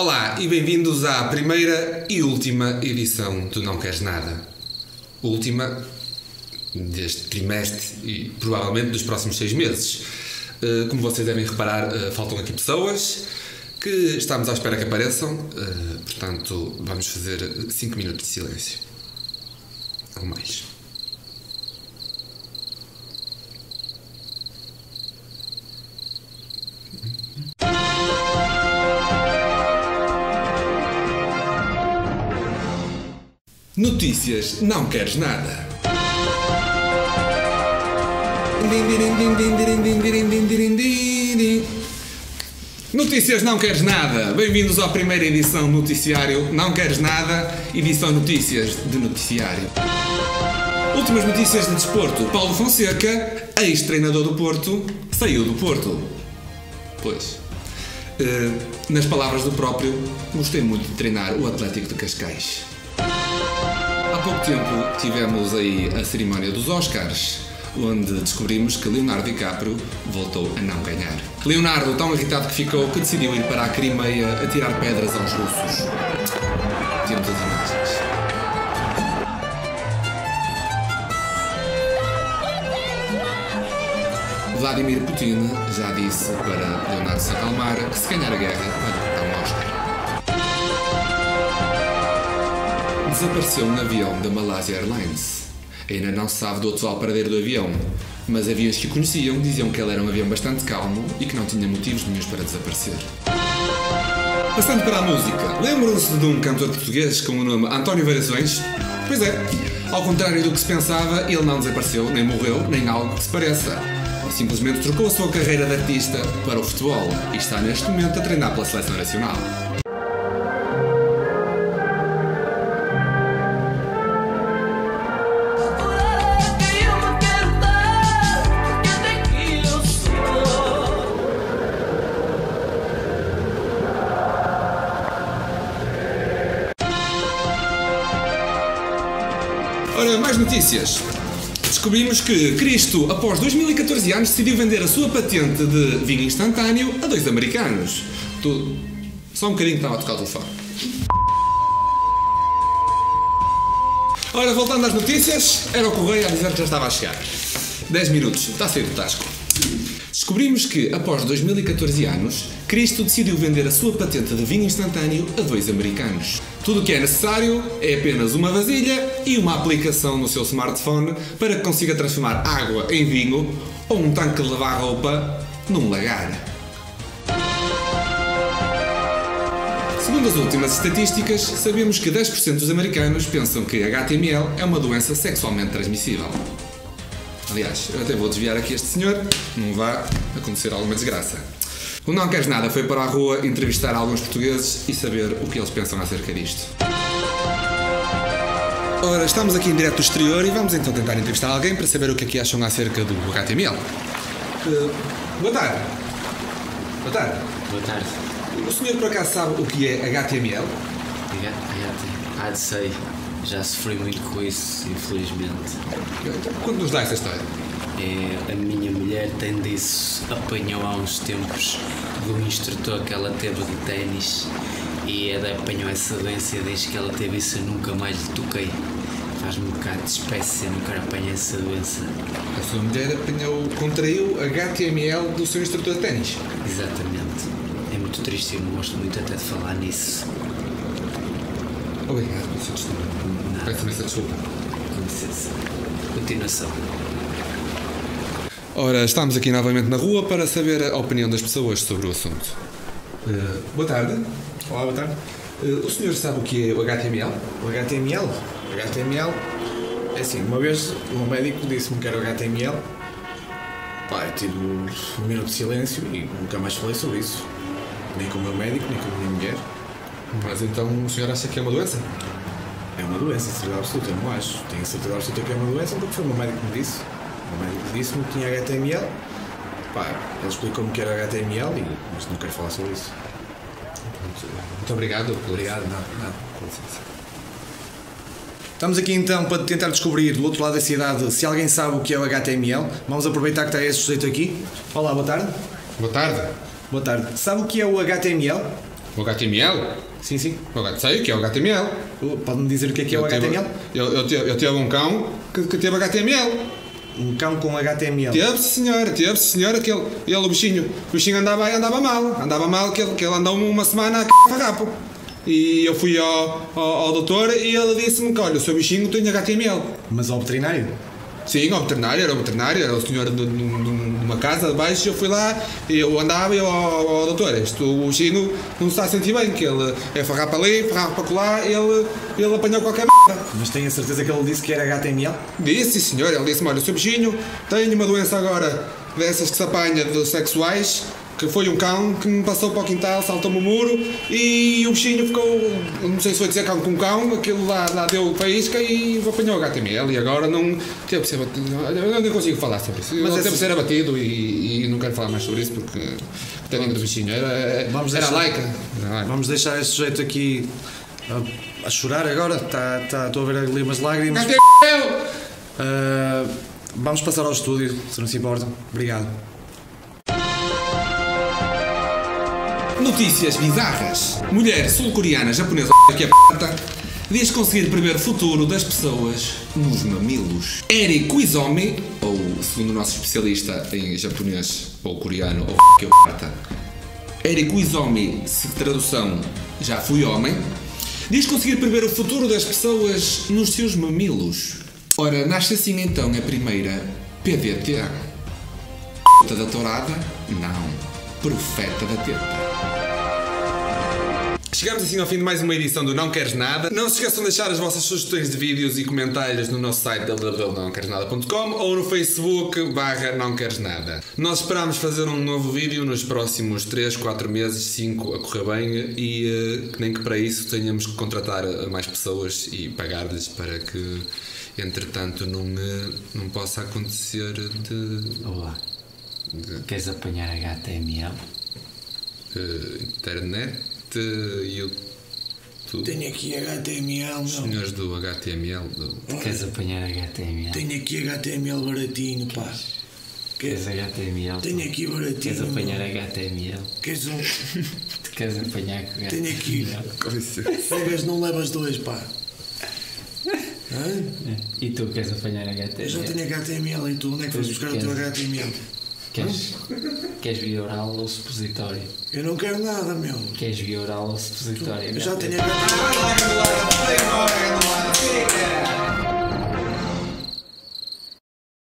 Olá e bem-vindos à primeira e última edição do Não Queres Nada. Última deste trimestre e provavelmente dos próximos 6 meses. Como vocês devem reparar, faltam aqui pessoas que estamos à espera que apareçam, portanto vamos fazer 5 minutos de silêncio. Ou mais. Notícias Não Queres Nada. Notícias Não Queres Nada. Bem-vindos à primeira edição do noticiário Não Queres Nada, edição Notícias de Noticiário. Últimas notícias de desporto. Paulo Fonseca, ex-treinador do Porto, saiu do Porto. Pois. Nas palavras do próprio, gostei muito de treinar o Atlético de Cascais. Há pouco tempo tivemos aí a cerimónia dos Oscars, onde descobrimos que Leonardo DiCaprio voltou a não ganhar. Leonardo, tão irritado que ficou, que decidiu ir para a Crimeia a tirar pedras aos russos. Temos as imagens. Vladimir Putin já disse para Leonardo se acalmar que se ganhar a guerra vai dar um Oscar. Desapareceu um avião da Malaysia Airlines. Ainda não se sabe do atual paradeiro do avião, mas aviões que o conheciam diziam que ele era um avião bastante calmo e que não tinha motivos nenhuns para desaparecer. Passando para a música, lembram-se de um cantor português com o nome António Variações? Pois é, ao contrário do que se pensava, ele não desapareceu, nem morreu, nem algo que se pareça. Simplesmente trocou a sua carreira de artista para o futebol e está neste momento a treinar pela Seleção Nacional. Ora, mais notícias. Descobrimos que Cristo, após 2014 anos, decidiu vender a sua patente de vinho instantâneo a 2 americanos. Só um bocadinho que estava a tocar o telefone. Ora, voltando às notícias, era o Correio a dizer que já estava a chegar. 10 minutos, está a sair do tasco. Descobrimos que, após 2014 anos, Cristo decidiu vender a sua patente de vinho instantâneo a 2 americanos. Tudo o que é necessário é apenas uma vasilha e uma aplicação no seu smartphone para que consiga transformar água em vinho ou um tanque de lavar roupa num lagar. Segundo as últimas estatísticas, sabemos que 10% dos americanos pensam que HTML é uma doença sexualmente transmissível. Aliás, eu até vou desviar aqui este senhor, não vá acontecer alguma desgraça. O Não Queres Nada foi para a rua entrevistar alguns portugueses e saber o que eles pensam acerca disto. Ora, estamos aqui em direto do exterior e vamos então tentar entrevistar alguém para saber o que é que acham acerca do HTML. Boa tarde. Boa tarde. Boa tarde. O senhor por acaso sabe o que é HTML? Sei. Já sofri muito com isso, infelizmente. Conte-nos lá essa história. A minha mulher tem disso, apanhou há uns tempos de um instrutor que ela teve de ténis e apanhou essa doença e desde que ela teve isso eu nunca mais lhe toquei. Faz-me um bocado de espécie, eu nunca apanhei essa doença. A sua mulher contraiu HTML do seu instrutor de ténis? Exatamente. É muito triste e eu não gosto muito até de falar nisso. Obrigado pelo seu testemunho. Peço imensa desculpa. Com licença. Continuação. Ora, estamos aqui novamente na rua para saber a opinião das pessoas sobre o assunto. Boa tarde. Olá, boa tarde. O senhor sabe o que é o HTML? O HTML? O HTML é assim, uma vez o meu médico disse-me que era o HTML. Pá, eu tive um minuto de silêncio e nunca mais falei sobre isso. Nem com o meu médico, nem com a minha mulher. Mas então o senhor acha que é uma doença? É uma doença, certeza absoluta, eu não acho. Tenho certeza absoluta que é uma doença porque foi o meu médico que me disse. O meu médico disse-me que tinha HTML. Pá, ele explicou-me que era HTML, mas não quero falar sobre isso. Muito obrigado. Obrigado, nada. Com licença. Estamos aqui então para tentar descobrir do outro lado da cidade se alguém sabe o que é o HTML. Vamos aproveitar que está esse sujeito aqui. Olá, boa tarde. Boa tarde. Boa tarde. Sabe o que é o HTML? O HTML? Sim, sim. Sei o que é o HTML. Pode-me dizer o que é o HTML? Eu tive um cão que teve HTML. Um cão com HTML. Teve senhora, o bichinho andava mal, que ele andou uma semana a farrapo. E eu fui ao doutor e ele disse-me que, olha, o seu bichinho tem HTML. Mas ao veterinário? Sim, ao veterinário, era o senhor de uma casa de baixo, eu fui lá, eu andava e ao doutor, o bichinho não se está a sentir bem, que ele é farrapa ali, farrapa para lá, ele apanhou qualquer merda. Mas tenho a certeza que ele disse que era HTML? Disse, sim senhor, ele disse-me, olha, o seu bichinho tem uma doença agora dessas que se apanha de sexuais, que foi um cão que me passou para o quintal, saltou-me o muro e o bichinho ficou, não sei se foi dizer cão com cão, aquilo lá deu faísca e apanhou o HTML e agora não teve que ser abatido. Eu não consigo falar sobre isso. Mas teve que ser abatido e não quero falar mais sobre isso porque o tamanho do bichinho era laica. Vamos deixar este sujeito aqui a chorar agora, estou a ver ali umas lágrimas. Vamos passar ao estúdio, se não se importa. Obrigado. Notícias bizarras. Mulher sul-coreana japonesa que é p***, diz conseguir prever o futuro das pessoas nos mamilos. Eri Koizumi, ou segundo o nosso especialista em japonês ou coreano, ou que é p***, Eri Koizumi, se tradução já fui homem, diz conseguir prever o futuro das pessoas nos seus mamilos. Ora, nasce assim então a primeira PDT. Da tourada? Não. Profeta da teta. Chegamos assim ao fim de mais uma edição do Não Queres Nada. Não se esqueçam de deixar as vossas sugestões de vídeos e comentários no nosso site www.nãoqueresnada.com ou no Facebook /Não Queres Nada. Nós esperamos fazer um novo vídeo nos próximos 3, 4 meses, 5 a correr bem e nem que para isso tenhamos que contratar mais pessoas e pagar-lhes para que entretanto não possa acontecer de... Olá. Queres apanhar HTML? Internet, YouTube. Tenho aqui HTML, Os senhores do HTML. Queres apanhar HTML? Tenho aqui HTML baratinho, pá. Queres HTML? Tenho aqui baratinho. Queres apanhar HTML? Queres um? Queres apanhar HTML? Tenho aqui. Pegas, não levas dois, pá. Hã? E tu queres apanhar HTML? Eu já tenho HTML e tu onde é que vais buscar o teu HTML? Queres via oral ou supositório? Eu não quero nada, meu. Queres via oral ou supositório? Eu já tenho HTML.